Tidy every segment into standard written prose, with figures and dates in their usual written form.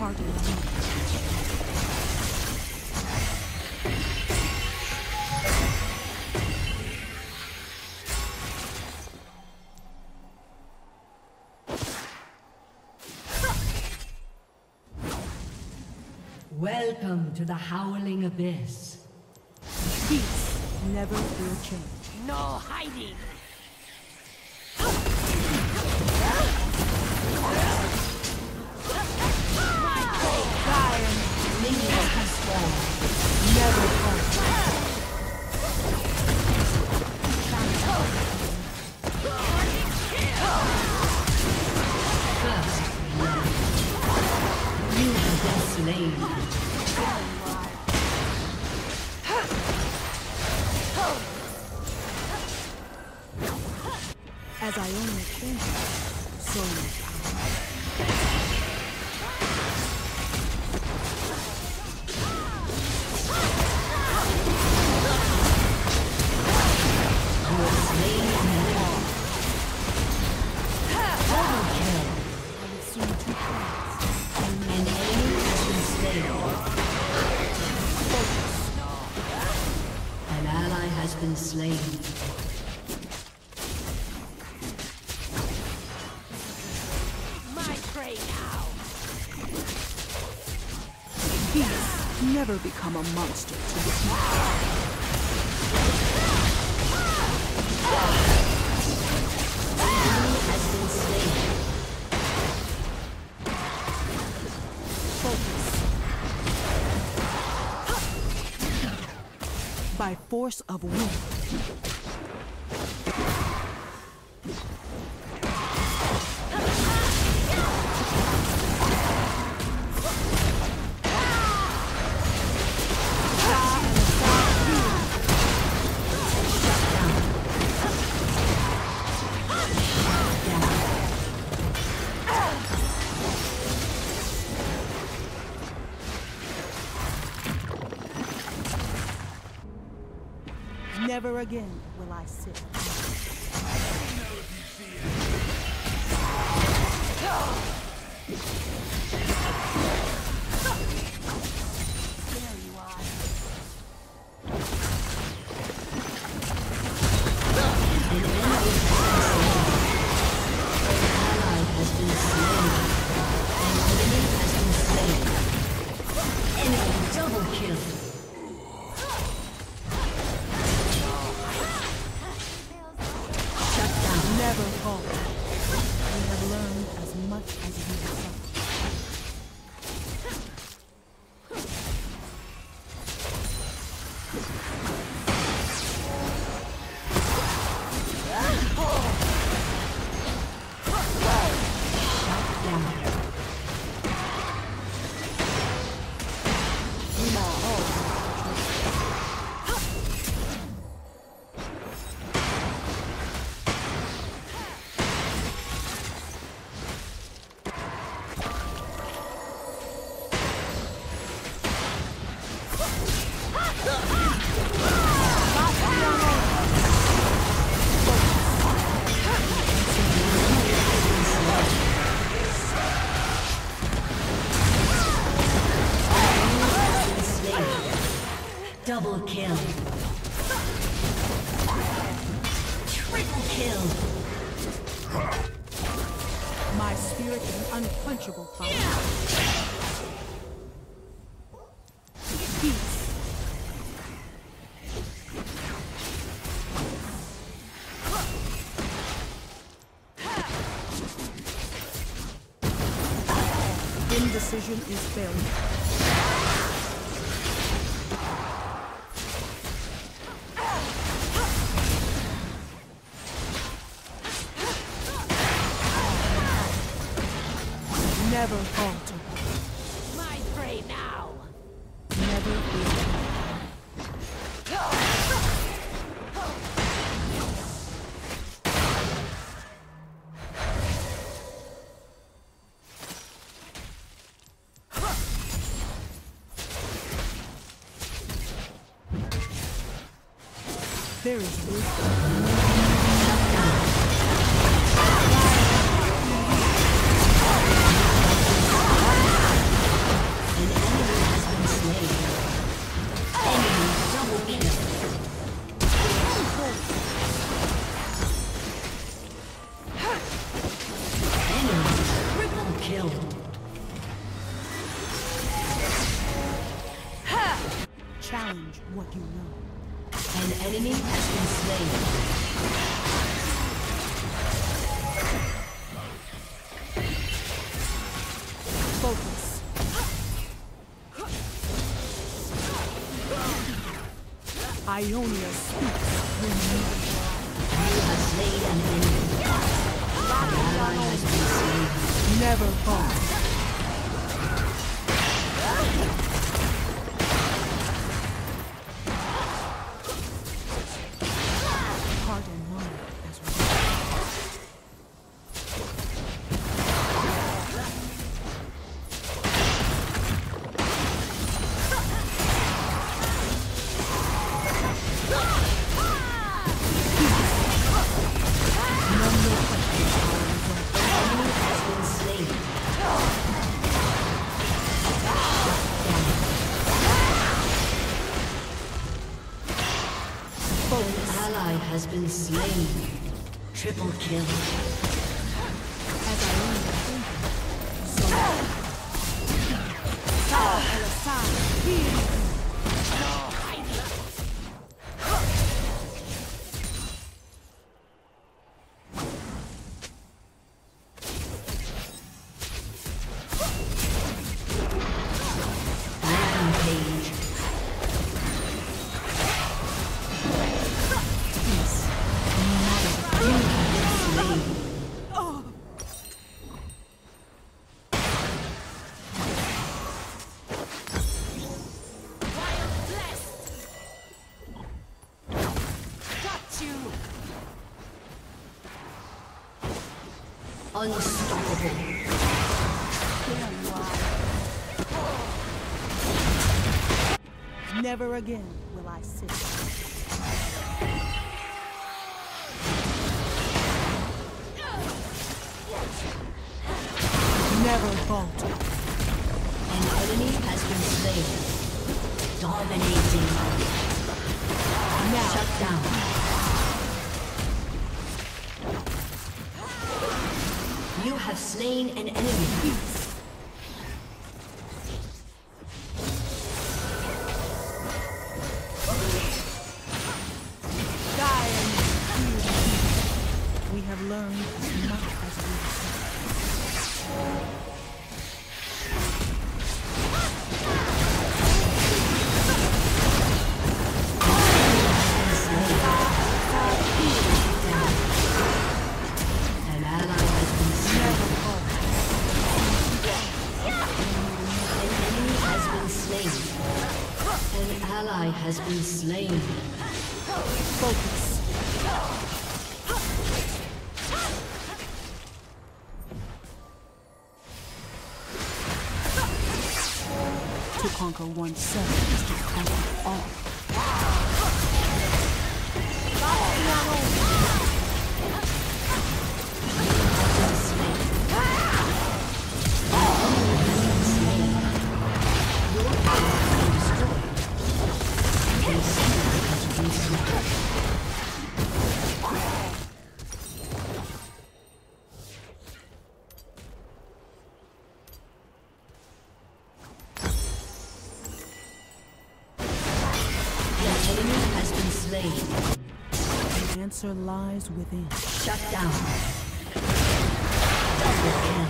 hardly need. Welcome to the Howling Abyss. Peace never will change. No hiding! Minions have spawned. Never fall. First blood. You have been slain. As I only change, so much been slain. My prey now. Peace never become a monster to the has been slain. Focus. By force of will. Never again will I sit. There you are. An ally has been slain. An enemy has been slain. Enemy double kill. Never halt. We have learned as much as we have suffered. Double kill. Triple kill. My spirit is an unquenchable fire. Peace. Indecision is failure. Never falter. My prey now. Never will. There is wisdom. challenge what you know. An enemy has been slain. Focus. Ionia speaks through me. You have slain an enemy. An ally has been slain. Never fall. Heart and mind as well. Has been slain. Triple kill. As I only think, so Rampage. Unstoppable. never again will I sit. Never falter. An enemy has been slain. Dominating. Now shut down. You have slain an enemy. We have learned as much as we An ally has been slain. An enemy has been slain. An ally has been slain. focus. To conquer oneself is to conquer all. The answer lies within. Shut down. Double kill.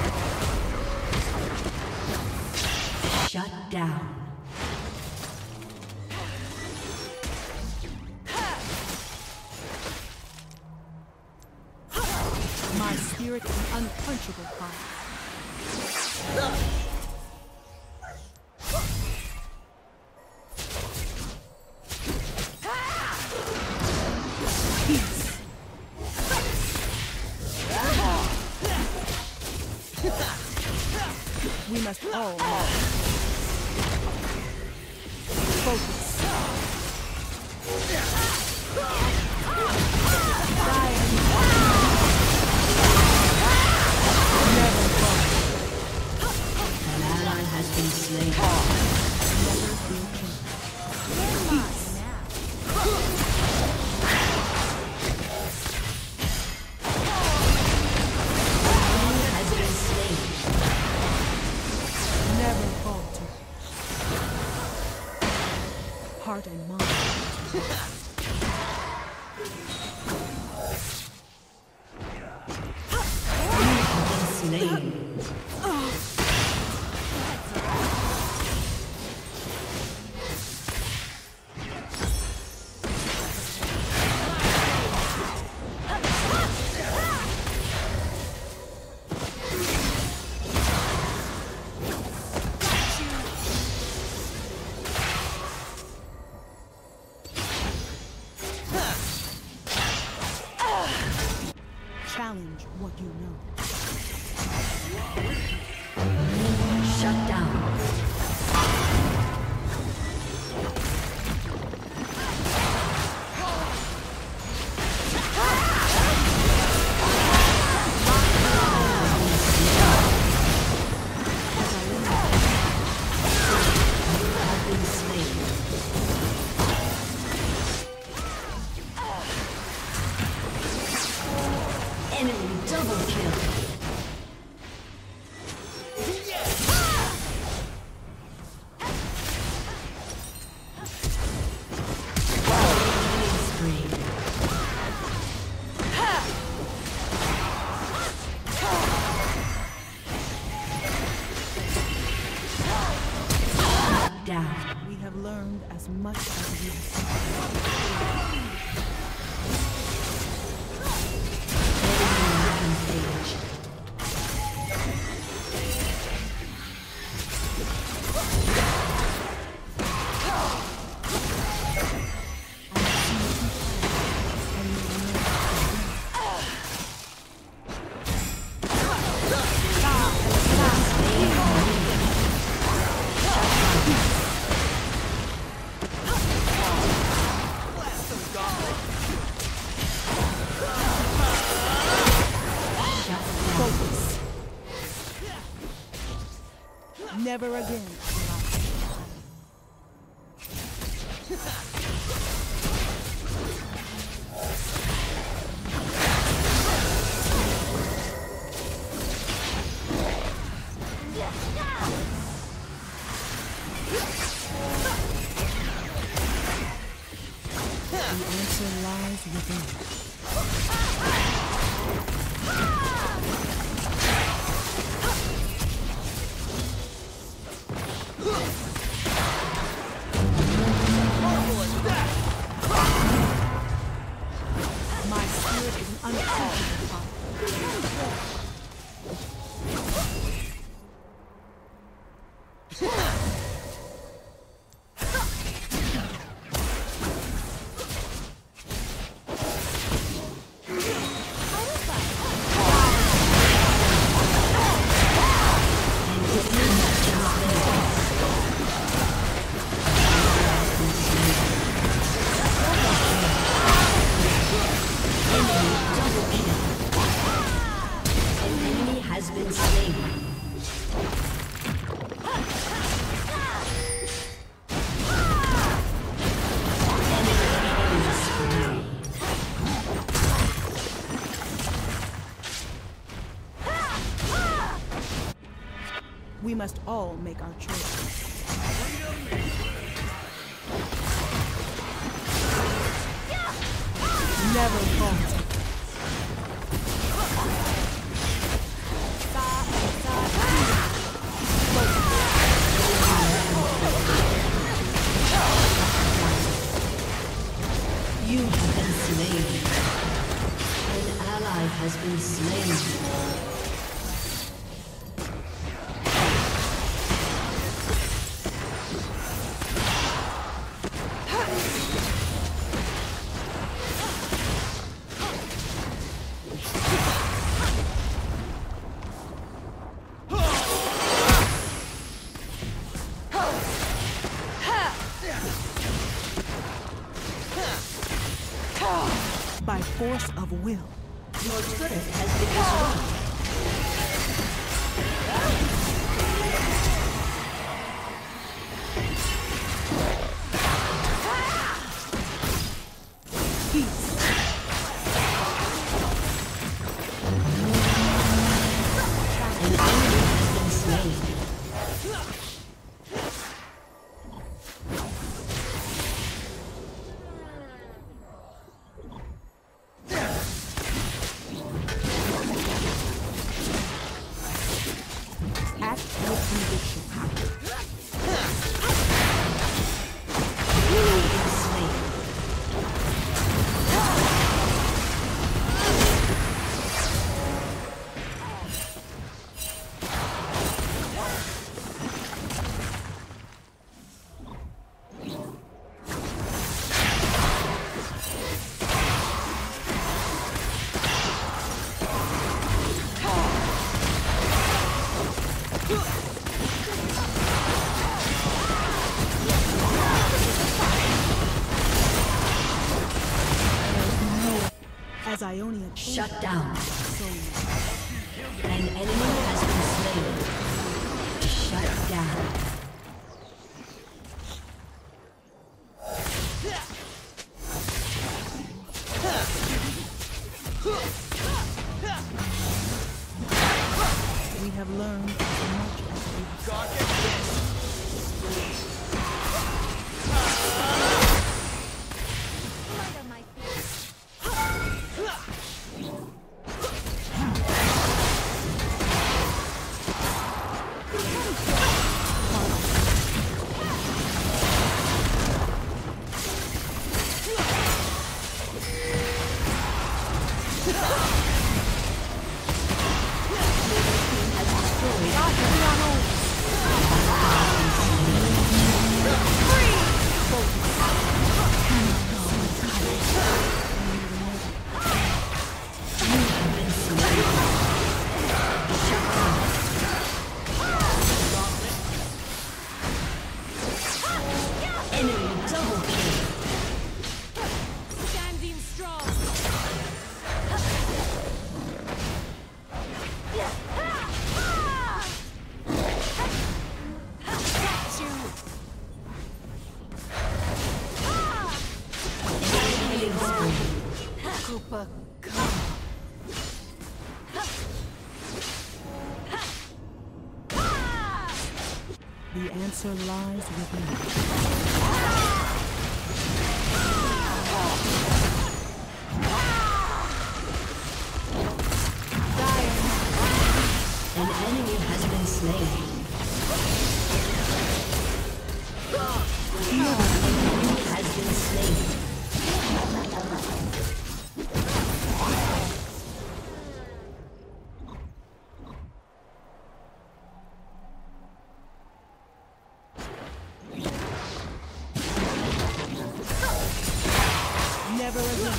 Shut down. My spirit is unquenchable fire. We must all focus. Never fall. An ally has been slain. Never be killed. Peace. Has been slain. Never falter. heart and mind. Slain. Challenge what you know. Shut down. Enemy double kill. We have learned as much as we have. Focus. Never again. The answer lies within. My spirit is an unquestionable fire. Has been slain. We must all make our choices. Never falter. You have been slain. An ally has been slain. By force of will. Your turret has been destroyed. Peace. An enemy has been slain. As Ionia Shut down. so An enemy has been slain. Shut down. we have learned as much as we have. Standing strong. Got you. Cooper. The answer lies within. An enemy has been slain. An enemy has been slain. Never again.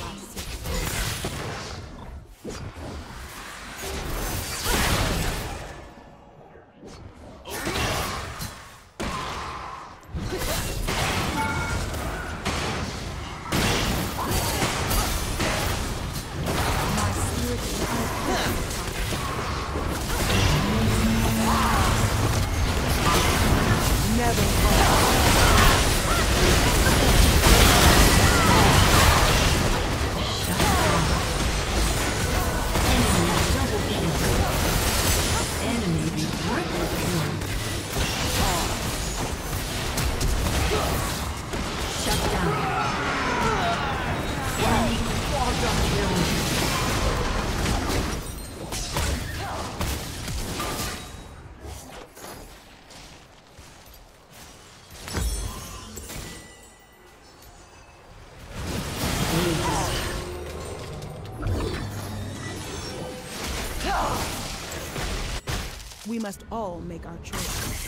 We must all make our choices.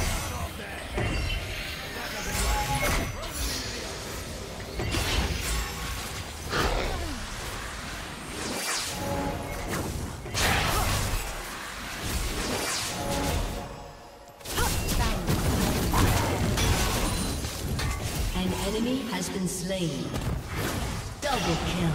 An enemy has been slain. Double kill.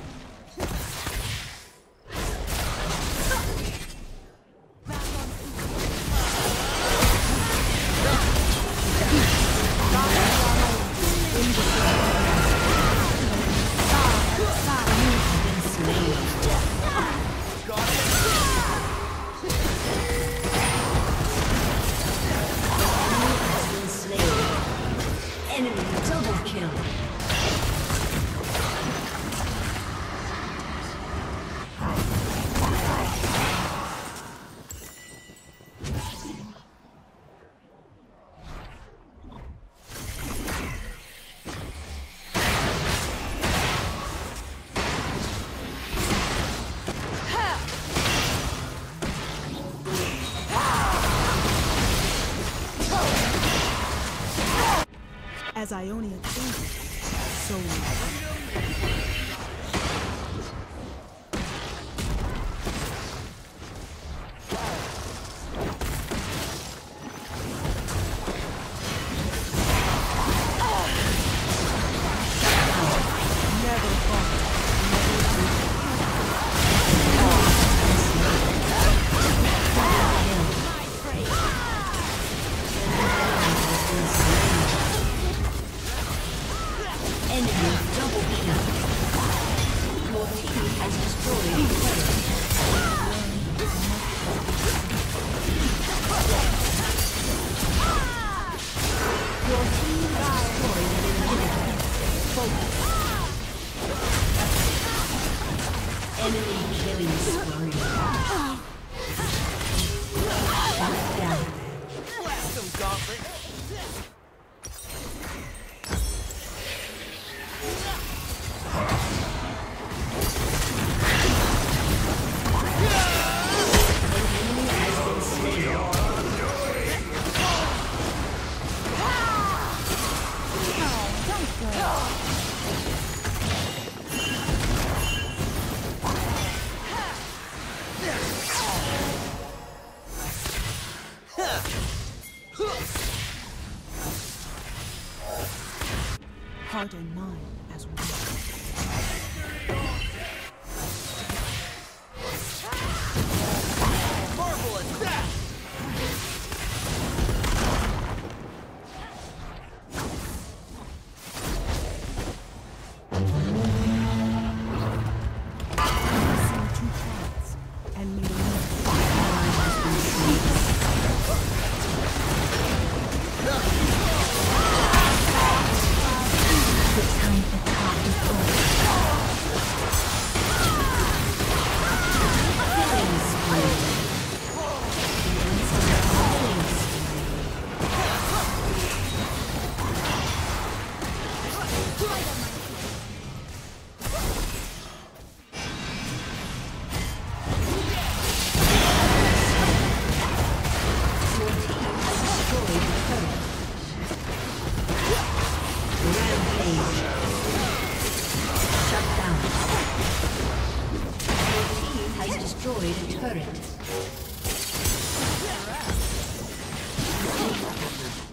Enemy double kill. As Ionia changes, so we. Never fall. gauntlet. Heart and mind as one. Marvelous that! Seen two paths and made a move. The time attack is over. Killing spree. Killing Your team has destroyed the turret. Rampage. Shut down. Your team has destroyed a turret.